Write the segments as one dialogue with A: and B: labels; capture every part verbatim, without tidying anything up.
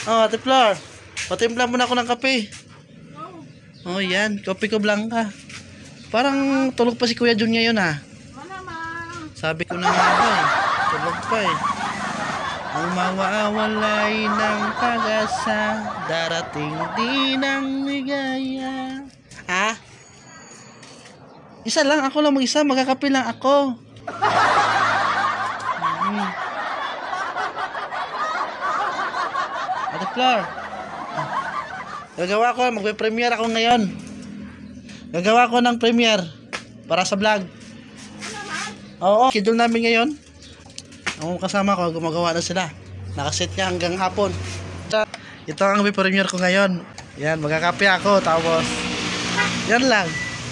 A: Oh, Ate Flor. Patimpla muna ako ng kape. Oh, yan. Kopi ko blanca. Parang tulog pa si Kuya Jun ngayon ha. Sabi ko na nga ba eh. Tulog pa eh. Ang mawawalay ng pag-asa, darating din ang ligaya. Ha? Isa lang, ako lang mag-isa. Magkakape lang ako. Hmm. Ate Flor. Gagawa ko, magpe-premiere ako ngayon. Gagawa ko ng premiere para sa vlog. Oo, schedule namin ngayon. Ang kasama ko, gumagawa na sila. Nakaset niya hanggang hapon. Ito ang premiere ko ngayon. Yan, magkakape ako. Tapos, yan lang.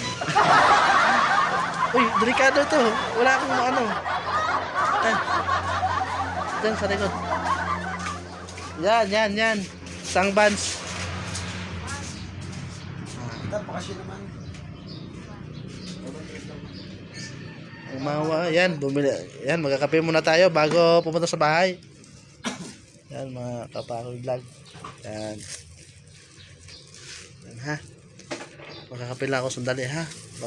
A: Uy, delikado ito. Wala akong ano. Yan. Yan sa likod. Yan, yan, yan. Isang bands.
B: Bakasyon naman.
A: Umawa, yan, bumili. Yan, magkakape muna tayo bago pumunta sa bahay. Yan, mga kapakoivlog. Yan. Yan ha. Magkakape lang ako sandali ha.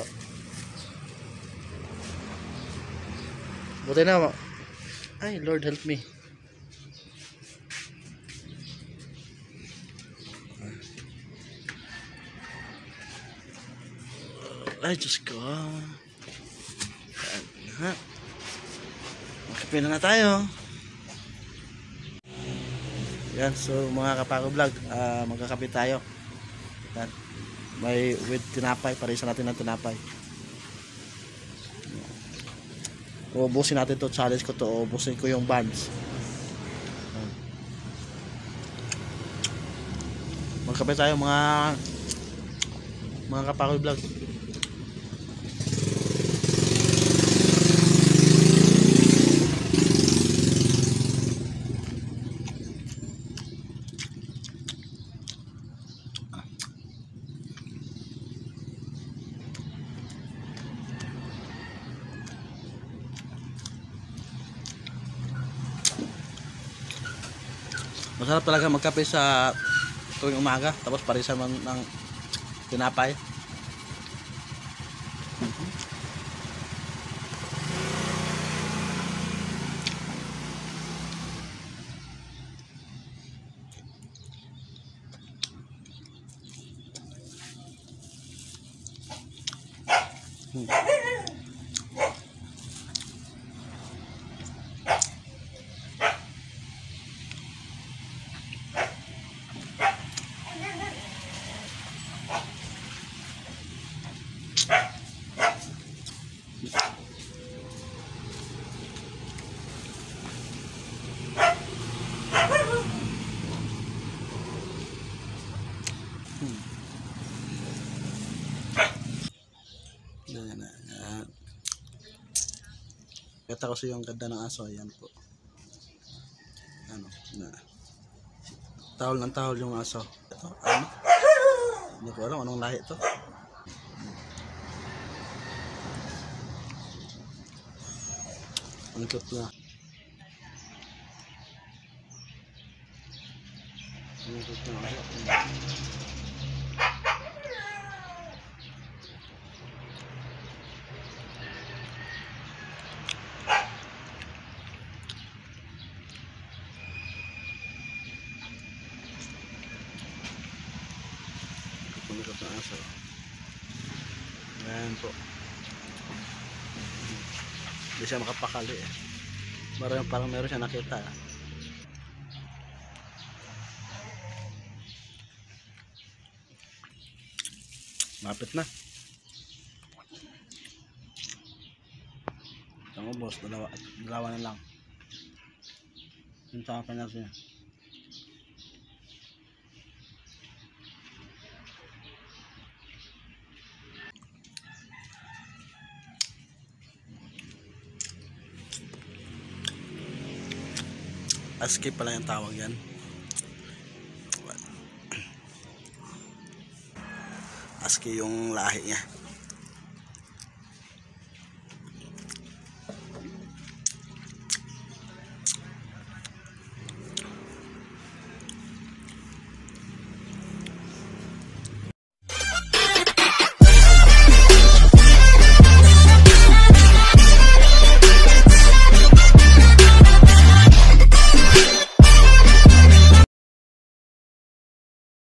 A: Buti na. Ay, Lord help me. Ay, Diyos ko. Ha? Magkape na na tayo. Yan, so mga kapakoivlog, uh, magkakape tayo. Yan. May with tinapay, parisa natin ng tinapay. Uubusin natin to, challenge ko to, uubusin ko yung buns. Yan. Magkape tayo mga mga kapakoivlog. Masarap talaga magkape sa tuwing umaga, tapos parisa ng, ng tinapay. Hmm. Yan, yan. Kata ko sa yung ganda ng aso, yan po. Ano, na. Tahol ng tahol yung aso. Ito, ano? Hindi ko alam anong lahi ito. Ang cute na. Ang cute na lahi. Pumikot na aso. Ayan po. Hindi siya makapakali eh. Parang, parang meron siya nakita. Mapit na. Tama boss, dalawa, dalawa na lang. Yung sa akin natin. Aski pala yung tawag yan. Aski yung lahi niya.